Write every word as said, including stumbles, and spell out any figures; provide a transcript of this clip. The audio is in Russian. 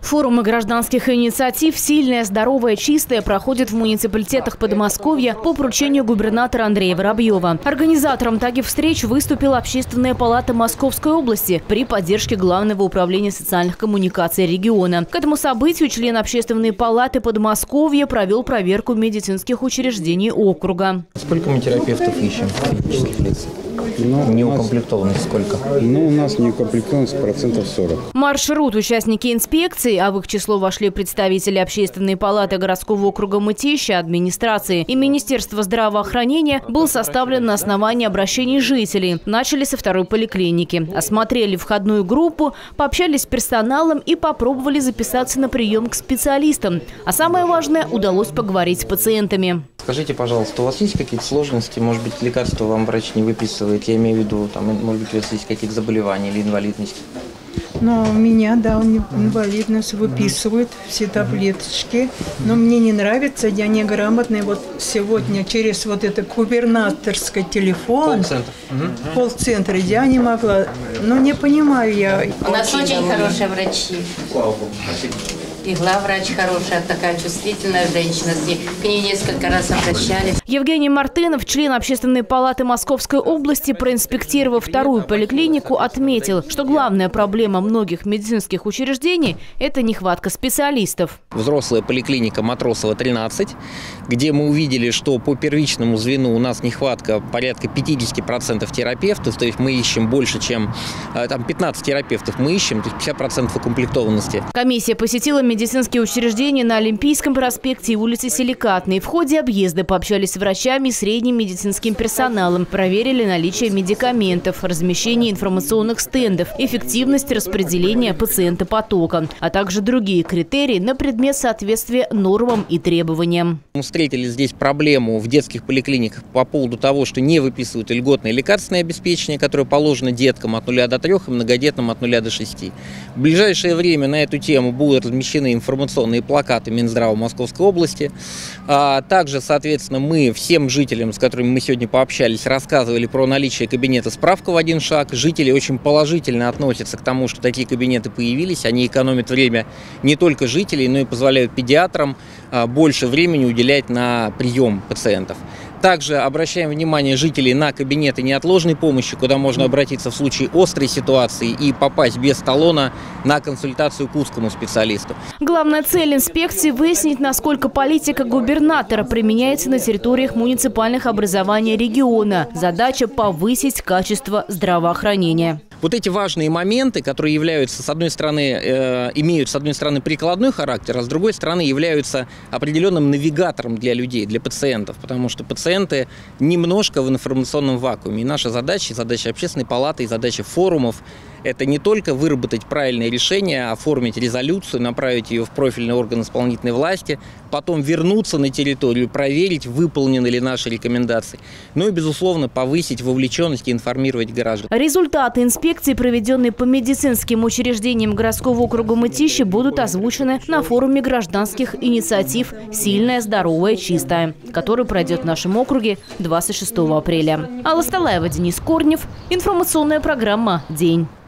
Форумы гражданских инициатив «Сильное, здоровое, чистое» проходят в муниципалитетах Подмосковья по поручению губернатора Андрея Воробьева. Организатором таких встреч выступила Общественная палата Московской области при поддержке Главного управления социальных коммуникаций региона. К этому событию член Общественной палаты Подмосковья провел проверку медицинских учреждений округа. Сколько мы терапевтов ищем физических лиц? Ну, неукомплектованность сколько? Ну, у нас неукомплектованность процентов сорок. Маршрут участники инспекции, а в их число вошли представители Общественной палаты городского округа Мытища, администрации и Министерства здравоохранения, был составлен на основании обращений жителей. Начали со второй поликлиники. Осмотрели входную группу, пообщались с персоналом и попробовали записаться на прием к специалистам. А самое важное – удалось поговорить с пациентами. Скажите, пожалуйста, у вас есть какие-то сложности? Может быть, лекарства вам врач не выписывает? Я имею в виду, там, может быть, у вас есть какие-то заболевания или инвалидность? Но у меня, да, инвалидность выписывают все таблеточки. Но мне не нравится, я неграмотный. Вот сегодня через вот это губернаторский телефон, Колл-центр. Угу. Колл-центр, я не могла. Ну, не понимаю я. У нас очень, очень хорошие врачи. Слава Богу, спасибо. И главврач хорошая, такая чувствительная женщина. К ней несколько раз обращались. Евгений Мартынов, член Общественной палаты Московской области, проинспектировав вторую поликлинику, отметил, что главная проблема многих медицинских учреждений – это нехватка специалистов. Взрослая поликлиника Матросова, тринадцать, где мы увидели, что по первичному звену у нас нехватка порядка пятидесяти процентов терапевтов, то есть мы ищем больше, чем там, пятнадцать терапевтов мы ищем, то есть пятьдесят процентов укомплектованности. Комиссия посетила медицинские учреждения на Олимпийском проспекте и улице Силикатной. В ходе объезда пообщались с врачами и средним медицинским персоналом, проверили наличие медикаментов, размещение информационных стендов, эффективность распределения пациентопотока, а также другие критерии на предмет соответствия нормам и требованиям. Мы встретили здесь проблему в детских поликлиниках по поводу того, что не выписывают льготное лекарственное обеспечение, которое положено деткам от нуля до трех и многодетным от нуля до шести. В ближайшее время на эту тему будут размещены информационные плакаты Минздрава Московской области. А также, соответственно, мы всем жителям, с которыми мы сегодня пообщались, рассказывали про наличие кабинета «Справка в один шаг». Жители очень положительно относятся к тому, что такие кабинеты появились. Они экономят время не только жителей, но и позволяют педиатрам больше времени уделять на прием пациентов. Также обращаем внимание жителей на кабинеты неотложной помощи, куда можно обратиться в случае острой ситуации и попасть без талона на консультацию к узкому специалисту. Главная цель инспекции – выяснить, насколько политика губернатора применяется на территориях муниципальных образований региона. Задача – повысить качество здравоохранения. Вот эти важные моменты, которые являются, с одной стороны, э, имеют, с одной стороны, прикладной характер, а с другой стороны, являются определенным навигатором для людей, для пациентов, потому что пациенты немножко в информационном вакууме. И наша задача, задача Общественной палаты и задача форумов – это не только выработать правильное решение, оформить резолюцию, направить ее в профильный орган исполнительной власти, потом вернуться на территорию, проверить, выполнены ли наши рекомендации, но и, безусловно, повысить вовлеченность и информировать граждан. Результаты инспекции, проведенные по медицинским учреждениям городского округа Мытищи, будут озвучены на форуме гражданских инициатив «Сильное, здоровое, чистое», который пройдет в нашем округе двадцать шестого апреля. Алла Сталаева, Денис Корнев. Информационная программа «День».